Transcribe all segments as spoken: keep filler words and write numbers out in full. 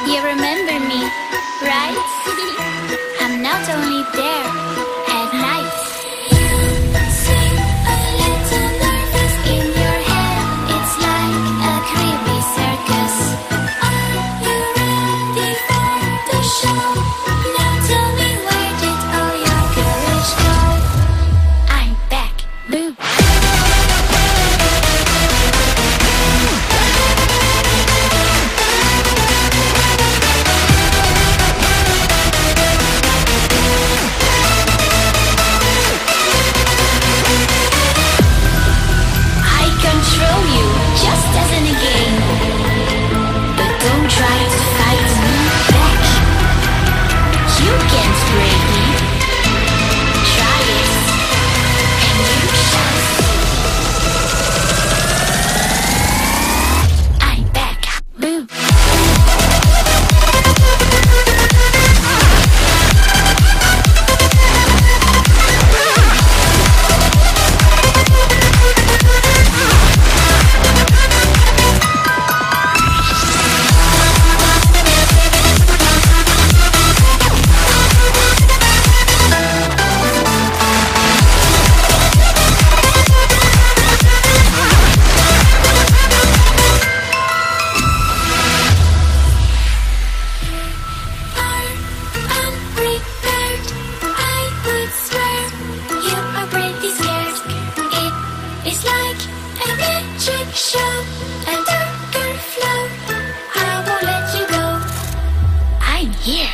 You remember me, right? I'm not only there at night. You seem a little nervous in your head. It's like a creepy circus. Are you ready for the show? Now tell me, where did all your courage go? I'm back, boo. Control you, just as in a game. But don't try to fight me back. You can't break me. Try it, and you shall see. I'm back, boo. It's like a magic show, a darker flow. I won't let you go. I'm here.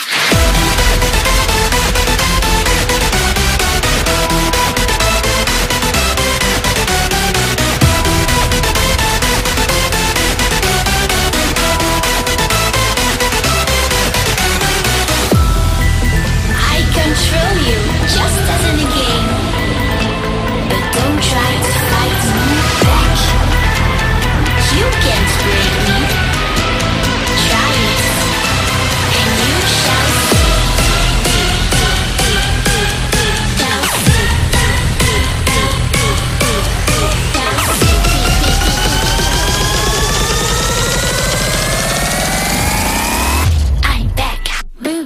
I control you, just as in a game. But don't try to fight me back. You can't break me. Try it, and you shall see. Shall see. Shall see. I'm back, boo.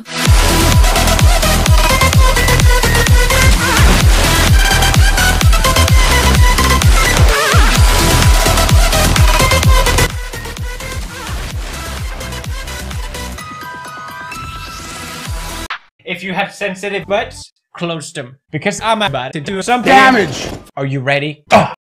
If you have sensitive butts, close them. Because I'm about to do some damage. Are you ready? Oh.